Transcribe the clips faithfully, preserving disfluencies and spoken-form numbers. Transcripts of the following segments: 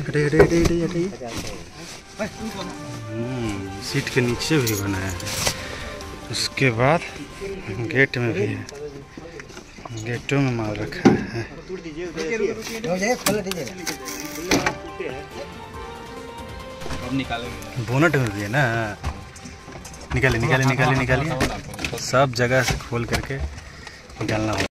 हटे हटे हटे हटे हटे। सीट के नीचे भी बनाया है, उसके बाद गेट में भी है, गेटों में माल रखा है। बोनट में भी है ना, निकाले निकाले निकाले निकालिए, सब जगह से खोल करके निकालना होगा।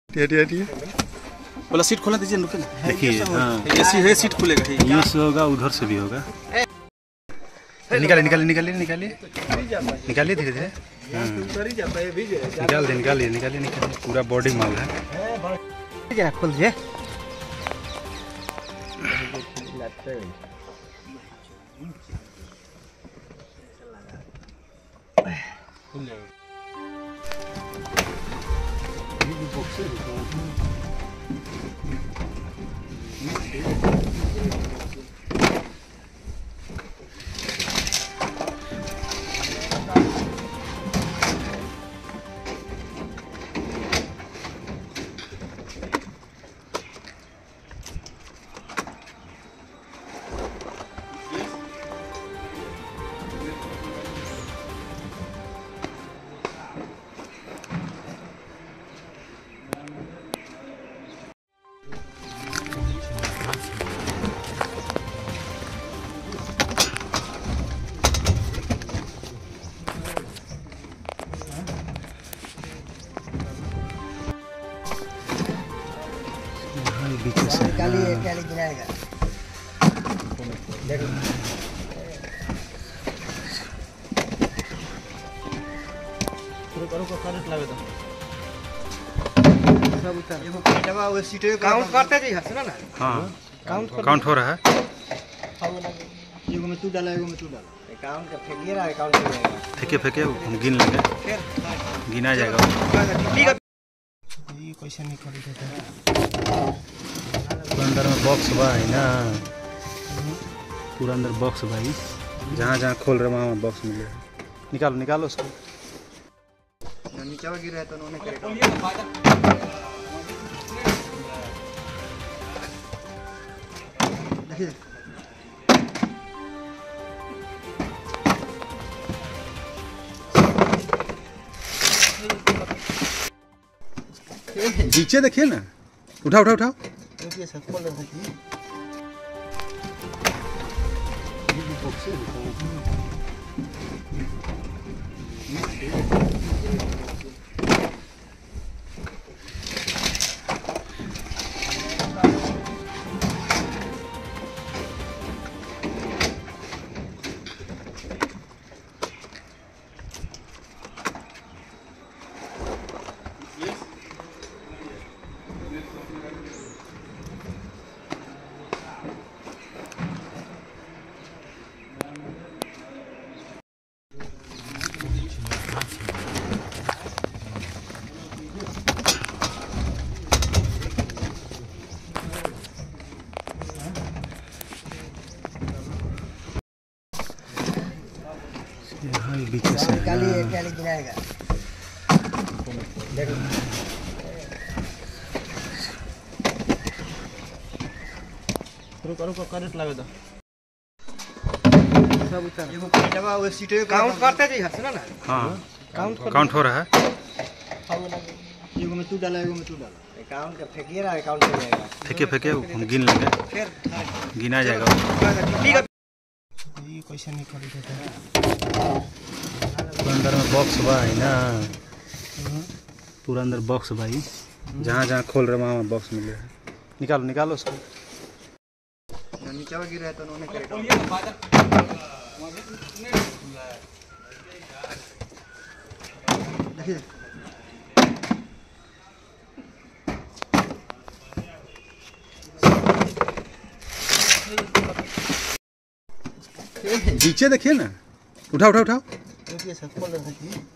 बोला सीट खोला दीजिए, रुके ना। देखिए ऐसी है सीट खुलेगा, यहाँ से होगा, उधर से भी होगा। निकालिए निकालिए निकालिए निकालिए निकालिए धीरे धीरे, निकाल दे निकालिए निकालिए निकालिए, पूरा बॉडी माल है। खोल दीजिए। निकालिए निकालिए गिनाएगा। देखो पूरा करो को करंट लगे तो सब उतार। एगो पेटवा वो सीटे काउंट करते जी हंस ना ना। हां काउंट काउंट हो रहा है। एगो में तू डाला, एगो में तू डाला, काउंट कर फेंकिए रहा है, काउंट हो जाएगा। फेंके फेंके हम गिन लेंगे, फिर गिना जाएगा। ठीक है, ये कैसे नहीं खरीद देता है। पूरा अंदर में बॉक्स बा है ना, पूरा अंदर बॉक्स भाई, जहाँ जहाँ खोल रहे वहाँ बॉक्स मिलेगा। निकालो निकालो उसको। नीचे गिर रहा है तो उन्होंने करेगा। देखिए नीचे देखिए ना, उठाओ उठाओ उठाओ। देखिए सब खोल रहे हैं। निकालिए निकालिए गिनाएगा। देखो रुको रुको करंट लगे तो सब उतार। एगो पेटवा वो सीटे काउंट करते जी हंस ना ना। हाँ काउंट काउंट हो रहा है। एगो में तू डाला, एगो में तू डाला, काउंट कर फेंकिए रहा है, काउंट हो जाएगा। फेंके फेंके हम गिन लेंगे, फिर गिना जाएगा। ठीक है, ये कैसे नहीं खरीद देता है। पूरा अंदर में बॉक्स बा है ना, पूरा अंदर बॉक्स भाई, जहाँ जहाँ खोल रहे वहाँ बॉक्स मिलेगा। निकालो निकालो उसको। नीचे गिर रहा है तो उन्होंने करेगा। देखिए नीचे देखिए ना, उठाओ उठाओ उठाओ। देखिए सब खोल रहे हैं।